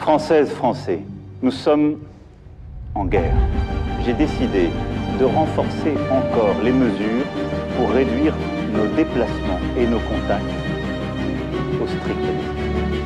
Françaises, Français, nous sommes en guerre. J'ai décidé de renforcer encore les mesures pour réduire nos déplacements et nos contacts au strict nécessaire.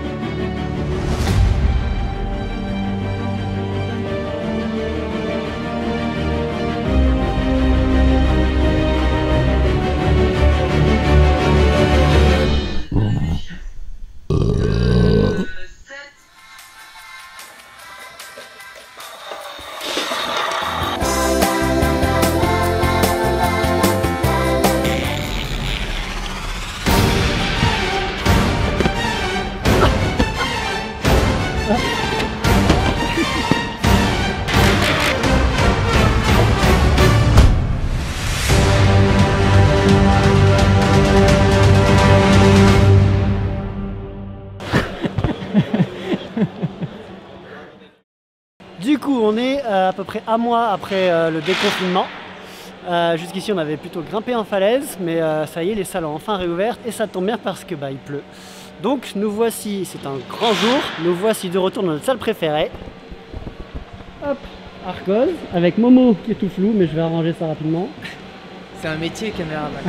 Du coup, on est à peu près un mois après le déconfinement. Jusqu'ici, on avait plutôt grimpé en falaise, mais ça y est, les salles ont enfin réouvert et ça tombe bien parce que il pleut. Donc, nous voici, c'est un grand jour, nous voici de retour dans notre salle préférée. Hop, Arcos, avec Momo qui est tout flou, mais je vais arranger ça rapidement. C'est un métier, caméraman.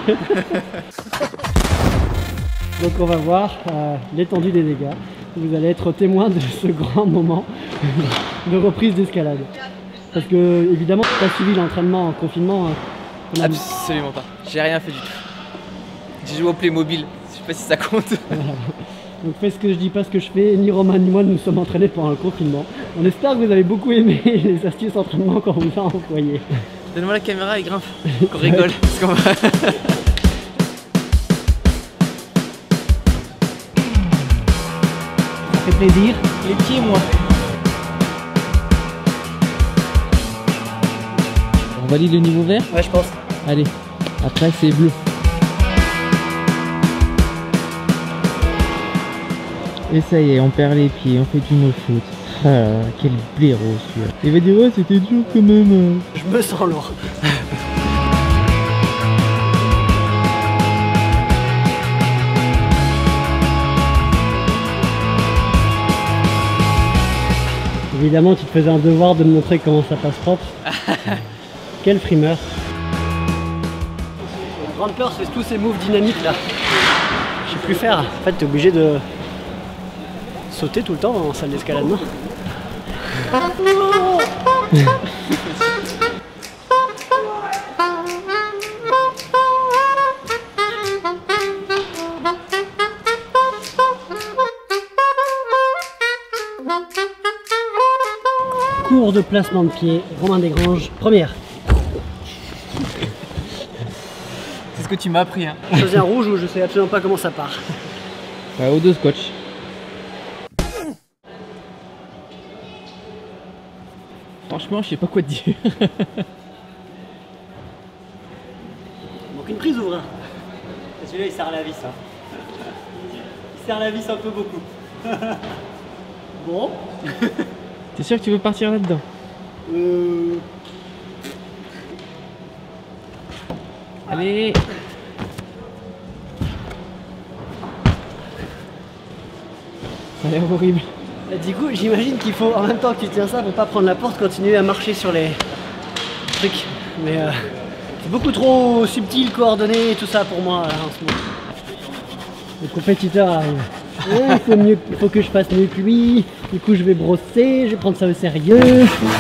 Donc, on va voir l'étendue des dégâts. Vous allez être témoin de ce grand moment de reprise d'escalade. Parce que, évidemment, tu as suivi l'entraînement en confinement. Absolument pas. J'ai rien fait du tout. J'ai joué au Playmobil. Je sais pas si ça compte. Voilà. Donc fais ce que je dis, pas ce que je fais. Ni Romain ni moi nous sommes entraînés pendant le confinement. On espère que vous avez beaucoup aimé les astuces d'entraînement qu'on vous a envoyées. Donne-moi la caméra et grimpe. Qu'on rigole. Parce qu'on va... Ça fait plaisir. Les pieds, moi. On valide le niveau vert? Ouais, je pense. Allez, après c'est bleu. Et ça y est, on perd les pieds, on fait du no-foot. Ah, quel blaireau celui-là. Il va dire ouais, c'était dur quand même. Je me sens lourd. Évidemment, tu te faisais un devoir de me montrer comment ça passe propre. Quel frimeur. La grande peur, c'est tous ces moves dynamiques là. Je sais plus faire. En fait, t'es obligé de sauter tout le temps en salle d'escalade, non? Cours de placement de pied, Romain Desgranges, première. C'est ce que tu m'as appris, hein. Je choisis un rouge où je sais absolument pas comment ça part. Au dos scotch. Franchement, je sais pas quoi te dire. Manque une prise, ouvre. Celui-là, il serre la vis. Hein. Il serre la vis un peu beaucoup. Bon. T'es sûr que tu veux partir là-dedans? Allez. Ça a l'air horrible. Du coup, j'imagine qu'il faut, en même temps que tu tiens ça, pour pas prendre la porte, continuer à marcher sur les trucs. Mais c'est beaucoup trop subtil, coordonné et tout ça pour moi là, en ce moment. Le compétiteur arrive. Ouais, il faut que je fasse mieux que lui. Du coup, je vais brosser, je vais prendre ça au sérieux.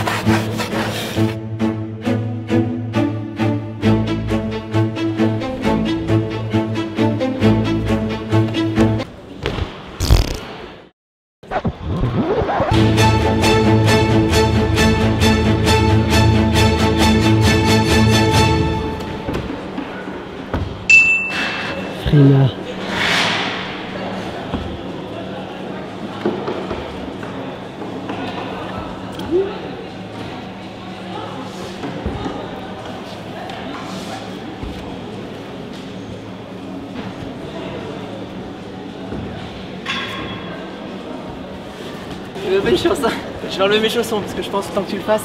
Frina. Bonne chance, hein. Je vais enlever mes chaussons parce que je pense que tant que tu le fasses.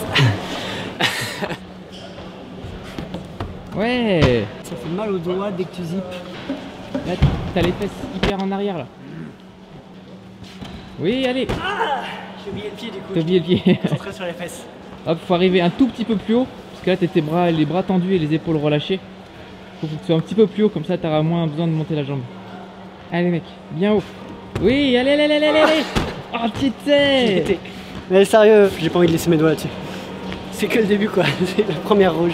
Ouais. Ça fait mal aux doigts dès que tu zippes. Là, t'as les fesses hyper en arrière là. Oui, allez. J'ai oublié le pied du coup. T'as oublié le pied. Concentré sur les fesses. Hop, faut arriver un tout petit peu plus haut. Parce que là, t'as les bras tendus et les épaules relâchées. Faut que tu sois un petit peu plus haut, comme ça, t'auras moins besoin de monter la jambe. Allez, mec, bien haut. Oui, allez, allez, allez, allez, allez. Oh, t'étais. Mais sérieux, j'ai pas envie de laisser mes doigts là-dessus. C'est que le début quoi, c'est la première rouge.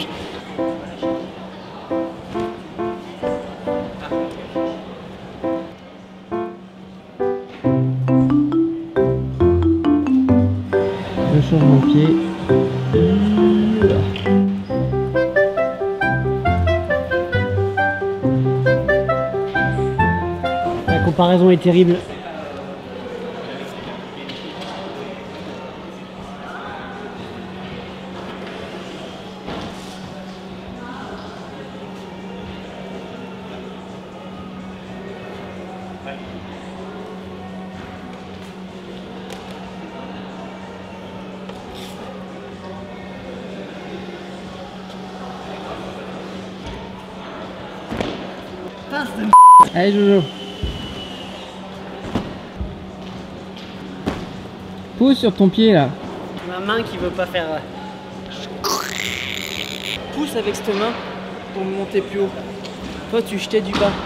Je change mon pied. La comparaison est terrible. Allez, Jojo. Pousse sur ton pied là. Ma main qui veut pas faire. Pousse avec cette main pour monter plus haut. Toi, tu jetais du bas.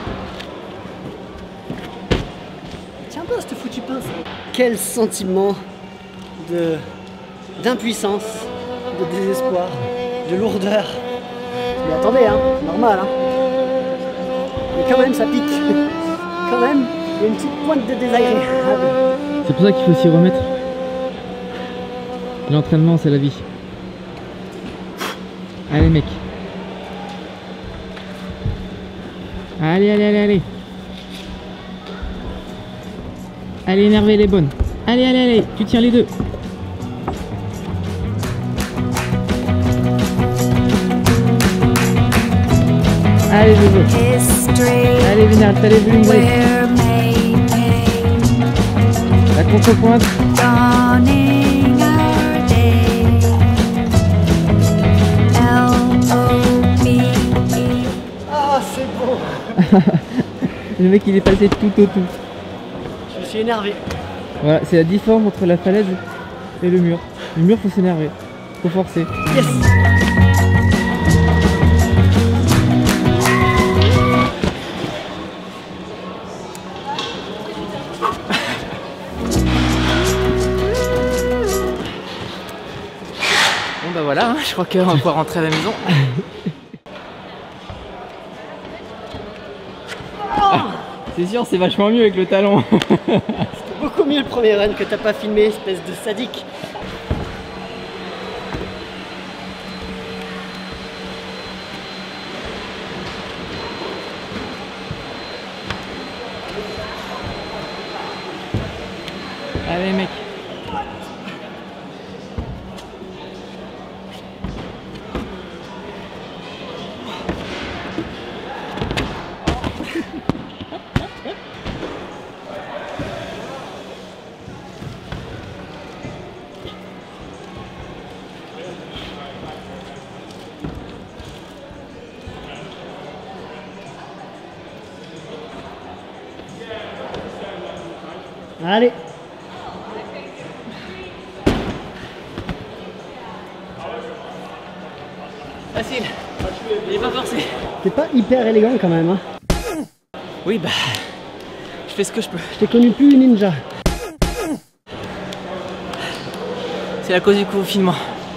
Tiens pas cette foutue pince. Quel sentiment d'impuissance, de désespoir, de lourdeur. Mais attendez, hein, c'est normal. Hein. Mais quand même, ça pique. Quand même, il y a une petite pointe de désagréable. C'est pour ça qu'il faut s'y remettre. L'entraînement, c'est la vie. Allez, mec. Allez, allez, allez, allez. Allez, énerver les bonnes. Allez, allez, allez. Tu tiens les deux. Allez, Jojo. Allez, Vénard, t'as les vues une brique. La contre-pointe. Ah, c'est bon. Le mec, il est passé tout au tout. Je me suis énervé. Voilà, c'est la différence entre la falaise et le mur. Le mur, faut s'énerver. Faut forcer. Yes. Bon bah voilà, hein, je crois qu'on va pouvoir rentrer à la maison. C'est sûr, c'est vachement mieux avec le talon. C'était beaucoup mieux le premier run que t'as pas filmé, espèce de sadique. Allez, mec. Allez. Facile. Il est pas forcé. T'es pas hyper élégant quand même, hein. Oui bah, je fais ce que je peux. Je t'ai connu plus ninja. C'est la cause du confinement.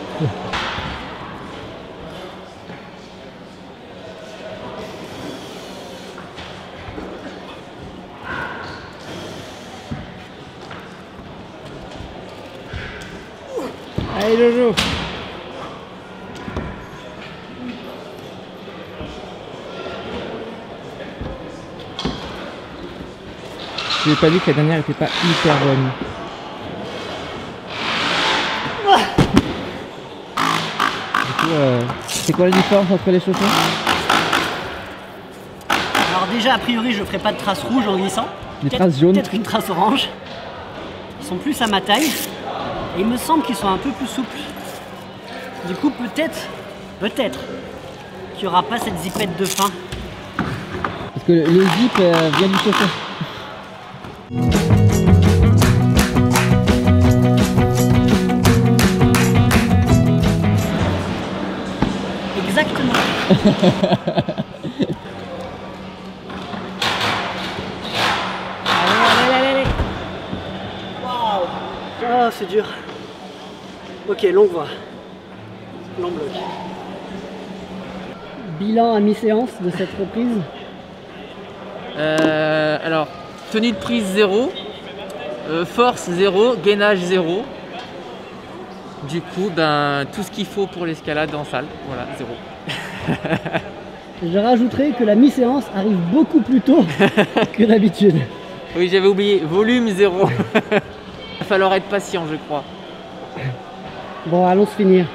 Allez, Jojo. Je n'ai pas dit que la dernière était pas hyper bonne. Du coup, c'est quoi la différence entre les chaussons? Alors déjà, a priori, je ferai pas de traces rouges en glissant. Des traces jaunes. Peut-être une trace orange. Ils sont plus à ma taille. Et il me semble qu'ils sont un peu plus souples. Du coup, peut-être qu'il n'y aura pas cette zipette de fin. Parce que le zip vient du chausson. Exactement. Allez. Waouh. Oh, c'est dur. Ok, longue voie. Long bloc. Bilan à mi-séance de cette reprise. Alors, tenue de prise 0, force 0, gainage 0. Du coup, ben, tout ce qu'il faut pour l'escalade en salle, voilà, 0. Je rajouterai que la mi-séance arrive beaucoup plus tôt que d'habitude. Oui, j'avais oublié, volume 0. Il va falloir être patient, je crois. Bon, allons se finir.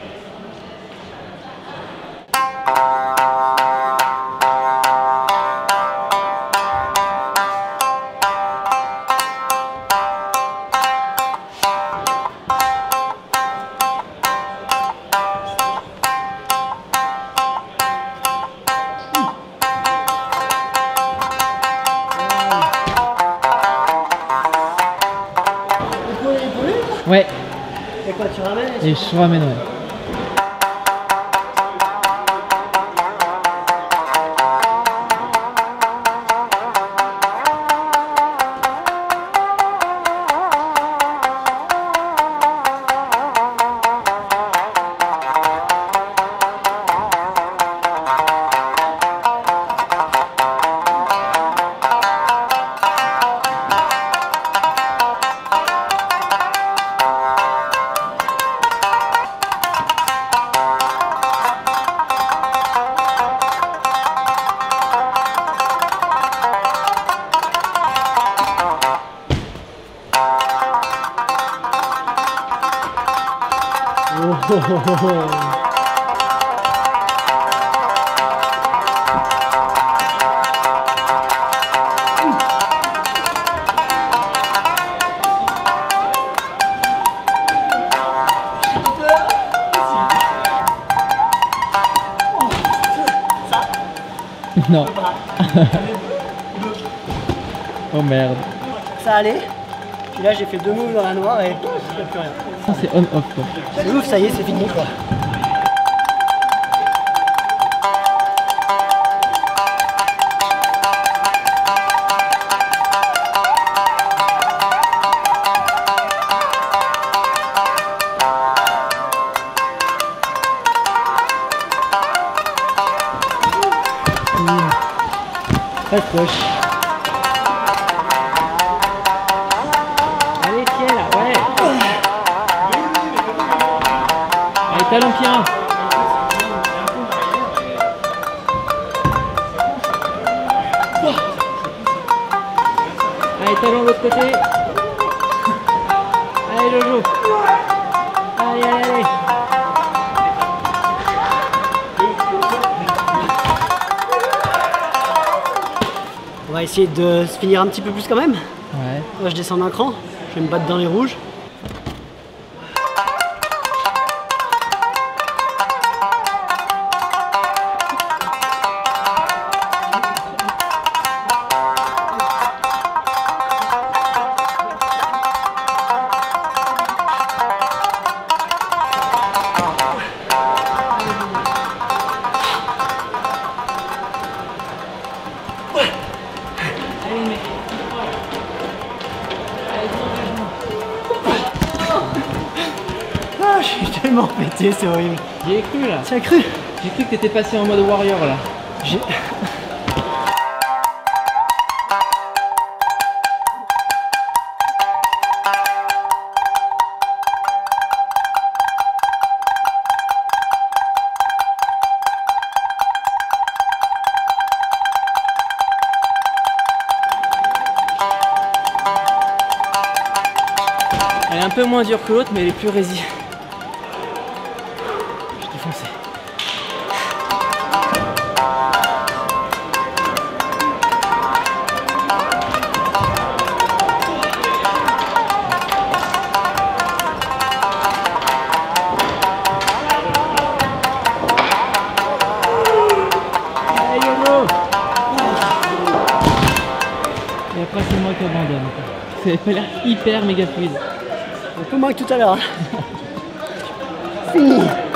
Ouais, Et quoi, tu ramènes? et je ramène, ouais. Non. Oh merde. Ça allait. Puis là, j'ai fait 2 moves dans la noire et il n'y a plus rien. Ça c'est on-off quoi. C'est ouf, ça y est, c'est fini quoi. Très proche. Allez, tiens là, ouais. Allez, talon pied 1. Allez, talon de l'autre côté. Allez, Jojo. Allez. On va essayer de se finir un petit peu plus quand même. Ouais. Moi, je descends d'un cran. Je vais me battre dans les rouges. Ah, je suis tellement pété, c'est horrible. J'y ai cru là. Tu as cru? J'ai cru que t'étais passé en mode warrior là. J'ai... Elle est un peu moins dure que l'autre, mais elle est plus résistante. Je suis défoncé. Allez, Yogo. Et après c'est moi qui abandonne. Ça avait pas l'air hyper méga fluide. Un peu moins que tout à l'heure. Fini.